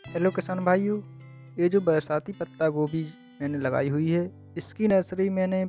Hello किसान भाइयों, ये जो बरसाती पत्ता गोभी मैंने लगाई हुई है, इसकी नर्सरी मैंने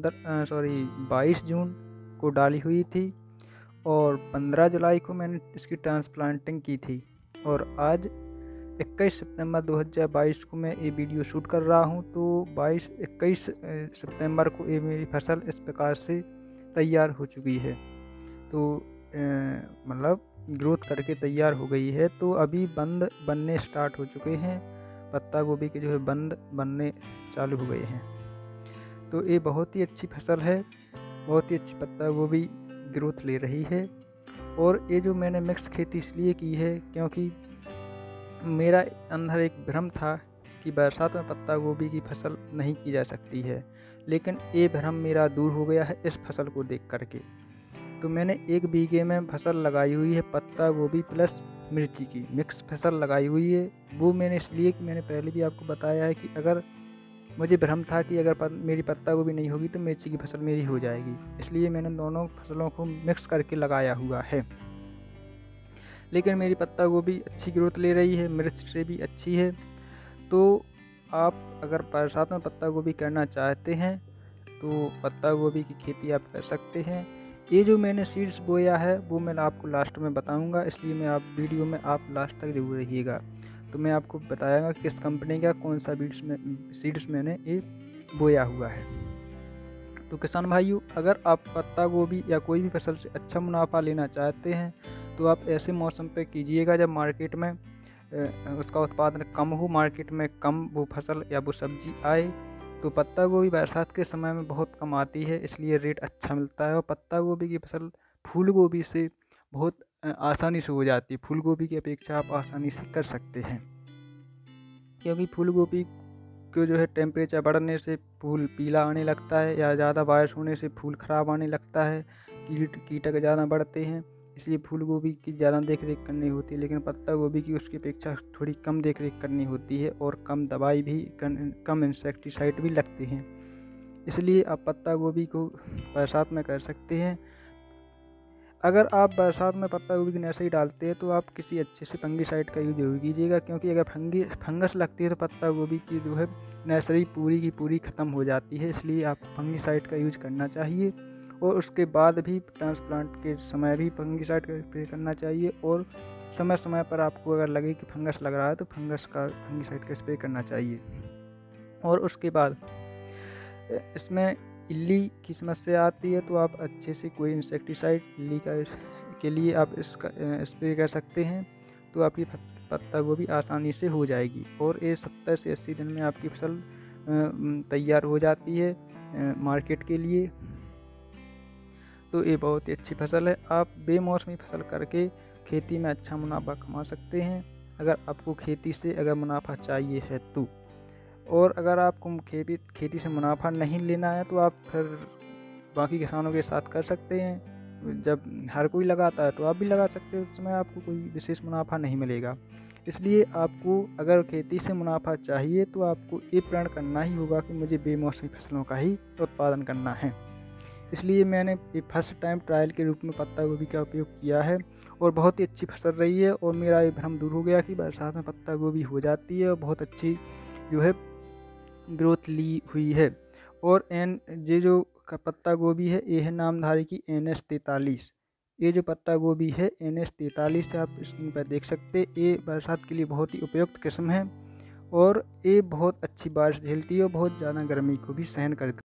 22 जून को डाली हुई थी और 15 जुलाई को मैंने इसकी ट्रांसप्लांटिंग की थी। और आज 21 सितंबर 2022 को मैं ये वीडियो शूट कर रहा हूँ। तो 21 सितंबर को ये मेरी फसल इस प्रकार से तैयार हो चुकी है। तो मतलब ग्रोथ करके तैयार हो गई है। तो अभी बंद बनने स्टार्ट हो चुके हैं, पत्ता गोभी के जो है बंद बनने चालू हो गए हैं। तो ये बहुत ही अच्छी फसल है, बहुत ही अच्छी पत्ता गोभी ग्रोथ ले रही है। और ये जो मैंने मिक्स खेती इसलिए की है क्योंकि मेरा अंदर एक भ्रम था कि बरसात में पत्ता गोभी की फसल नहीं की जा सकती है, लेकिन ये भ्रम मेरा दूर हो गया है इस फसल को देख करके। तो मैंने 1 बीघे में फसल लगाई हुई है पत्ता गोभी प्लस मिर्ची की मिक्स फसल लगाई हुई है। वो मैंने इसलिए कि मैंने पहले भी आपको बताया है कि अगर मुझे भ्रम था कि अगर मेरी पत्ता गोभी नहीं होगी तो मिर्ची की फसल मेरी हो जाएगी, इसलिए मैंने दोनों फसलों को मिक्स करके लगाया हुआ है। लेकिन मेरी पत्ता गोभी अच्छी ग्रोथ ले रही है, मिर्च से भी अच्छी है। तो आप अगर बरसात में पत्ता गोभी करना चाहते हैं तो पत्ता गोभी की खेती आप कर सकते हैं। ये जो मैंने सीड्स बोया है वो मैं आपको लास्ट में बताऊंगा, इसलिए मैं आप वीडियो में आप लास्ट तक जरूर रहिएगा। तो मैं आपको बताऊंगा किस कंपनी का कौन सा सीड्स मैंने ये बोया हुआ है। तो किसान भाइयों, अगर आप पत्ता गोभी या कोई भी फसल से अच्छा मुनाफा लेना चाहते हैं तो आप ऐसे मौसम पे कीजिएगा जब मार्केट में उसका उत्पादन कम हो, मार्केट में कम वो फसल या वो सब्जी आए। तो पत्ता गोभी बरसात के समय में बहुत कम आती है, इसलिए रेट अच्छा मिलता है। और पत्ता गोभी की फसल फूल गोभी से बहुत आसानी से हो जाती है। फूल गोभी की अपेक्षा आप आसानी से कर सकते हैं, क्योंकि फूल गोभी को जो है टेम्परेचर बढ़ने से फूल पीला आने लगता है, या ज़्यादा बारिश होने से फूल ख़राब आने लगता है, कीटक ज़्यादा बढ़ते हैं, इसलिए फूल गोभी की ज़्यादा देख रेख करनी होती है। लेकिन पत्ता गोभी की उसकी अपेक्षा थोड़ी कम देख रेख करनी होती है और कम दवाई भी कम इंसेक्टिसाइड भी लगते हैं, इसलिए आप पत्ता गोभी को बरसात में कर सकते हैं। अगर आप बरसात में पत्ता गोभी की नर्सरी डालते हैं तो आप किसी अच्छे से फंगीसाइड का यूज जरूर कीजिएगा, क्योंकि अगर फंगस लगती है तो पत्ता गोभी की जो है नर्सरी पूरी की पूरी ख़त्म हो जाती है, इसलिए आप फंगीसाइड का यूज करना चाहिए। और उसके बाद भी ट्रांसप्लांट के समय भी फंगीसाइड का स्प्रे करना चाहिए। और समय समय पर आपको अगर लगे कि फंगस लग रहा है तो फंगीसाइड का स्प्रे करना चाहिए। और उसके बाद इसमें इल्ली की समस्या आती है तो आप अच्छे से कोई इंसेक्टिसाइड इल्ली के लिए आप इसका स्प्रे कर सकते हैं, तो आपकी पत्ता गोभी आसानी से हो जाएगी। और ये 70 से 80 दिन में आपकी फसल तैयार हो जाती है मार्केट के लिए। तो ये बहुत ही अच्छी फसल है। आप बेमौसमी फसल करके खेती में अच्छा मुनाफा कमा सकते हैं, अगर आपको खेती से अगर मुनाफा चाहिए है तो। और अगर आपको खेती से मुनाफा नहीं लेना है तो आप फिर बाकी किसानों के साथ कर सकते हैं। जब हर कोई लगाता है तो आप भी लगा सकते हो, उस समय आपको कोई विशेष मुनाफा नहीं मिलेगा। इसलिए आपको अगर खेती से मुनाफा चाहिए तो आपको ये प्रण करना ही होगा कि मुझे बेमौसमी फसलों का ही उत्पादन करना है। इसलिए मैंने ये फर्स्ट टाइम ट्रायल के रूप में पत्ता गोभी का उपयोग किया है और बहुत ही अच्छी फसल रही है। और मेरा ये भ्रम दूर हो गया कि बरसात में पत्ता गोभी हो जाती है और बहुत अच्छी जो है ग्रोथ ली हुई है। और ये जो पत्ता गोभी है ये है नामधारी की NS 43। ये जो पत्ता गोभी है NS 43 से आप स्क्रीन पर देख सकते हैं, ये बरसात के लिए बहुत ही उपयुक्त किस्म है और ये बहुत अच्छी बारिश झेलती है और बहुत ज़्यादा गर्मी को भी सहन करती है।